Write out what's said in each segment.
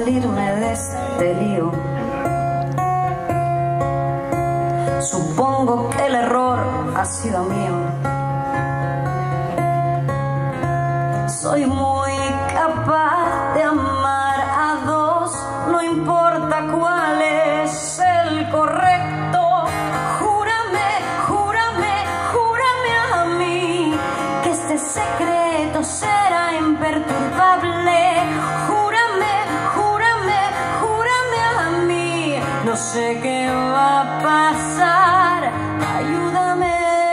salirme de este lío. Supongo que el error ha sido mío. Soy muy capaz de amar a dos, no importa cuál es el correcto. Júrame, júrame, júrame a mí que este secreto será imperturbable. Júrame, júrame, júrame a mí. No sé qué va a pasar, ayúdame.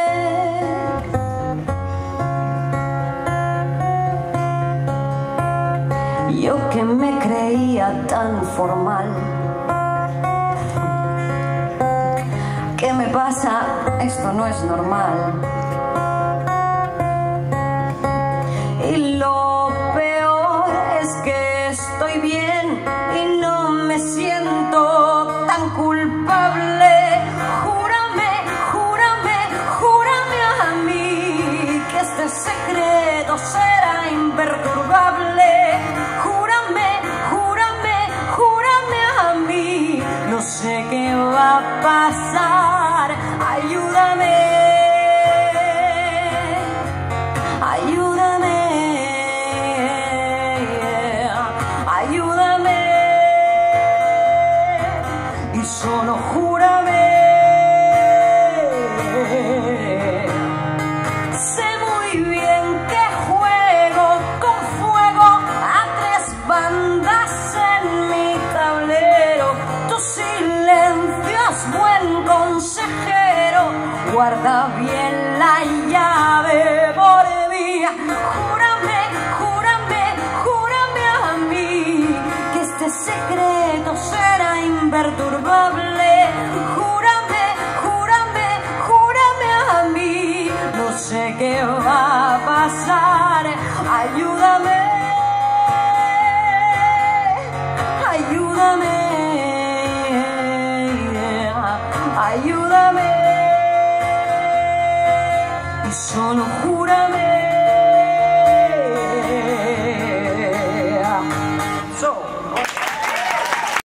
Yo que me creía tan formal. ¿Qué me pasa? Esto no es normal. Y lo peor es que estoy bien y no me siento tan culpable. Júrame, júrame, júrame a mí que este secreto será imperturbable. Júrame, júrame, júrame a mí. No sé qué va a pasar, ayúdame, ayúdame, ayúdame. Y solo júrame. Sé muy bien que juego con fuego a tres bandas en mi tablero. Tu silencio es buen consejero, guarda bien la llave por mí. Júrame, júrame, júrame a mí que este secreto será imperturbable. Júrame, júrame, júrame a mí. No sé qué va a pasar, ayúdame, ayúdame, ayúdame. Y solo júrame.